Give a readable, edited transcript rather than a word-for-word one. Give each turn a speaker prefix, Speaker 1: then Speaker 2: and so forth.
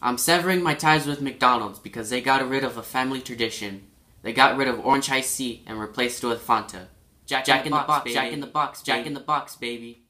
Speaker 1: I'm severing my ties with McDonald's because they got rid of a family tradition. They got rid of orange iced tea and replaced it with Fanta. Jack in the box, Jack in the box, Jack in the box, baby.